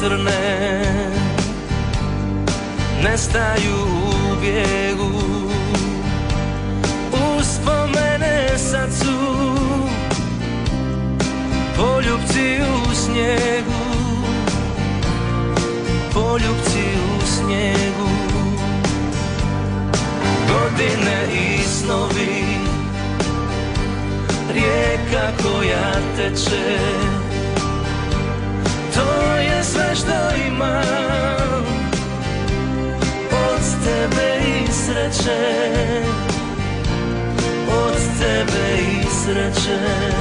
crne nestaju u bijegu, uspomene sad su poljupci u snijegu, poljupci u snijegu. Godine i snovi, rijeka koja teče, to je sve što imam od tebe i sreće, od tebe i sreće.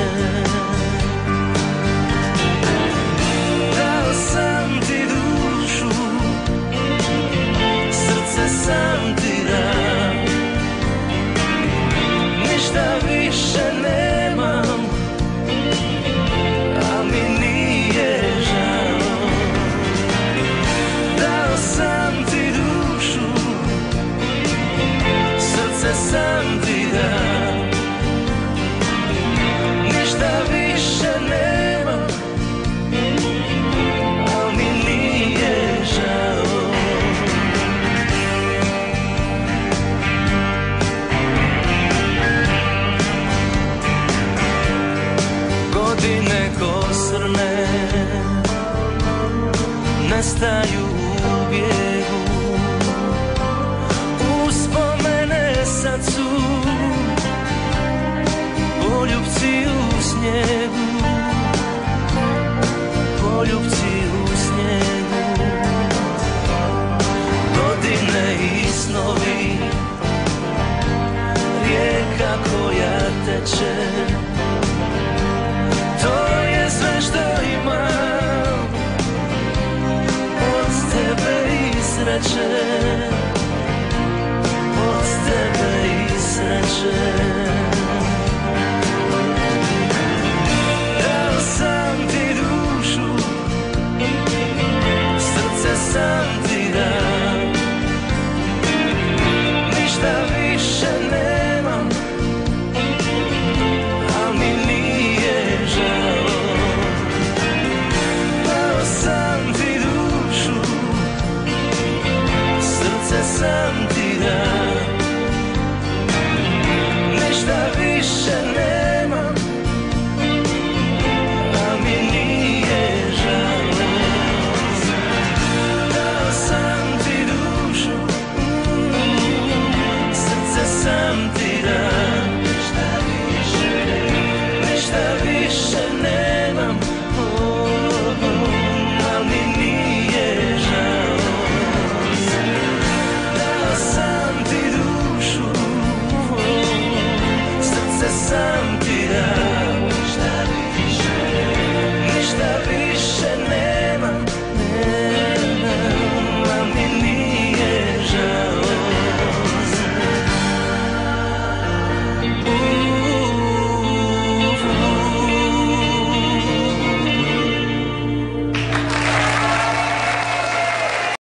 Dao sam ti dušu, srce sam ti dao, ništa više nemam, a mi nije žao. Dao sam ti dušu, srce sam ti dao, ništa više nemam, a mi nije žao. Godine ko srne nestaju u bijegu, uspomene sad su poljupci u snijegu, poljupci u snijegu. Godine i snovi, rijeka koja teče, to je sve što imam od tebe i sreće, od tebe i sreće. Dao sam ti dušu, srce sam ti dao, ništa više nemam, a mi nije žao. Dao sam ti dušu, srce sam ti dao, ništa više nemam.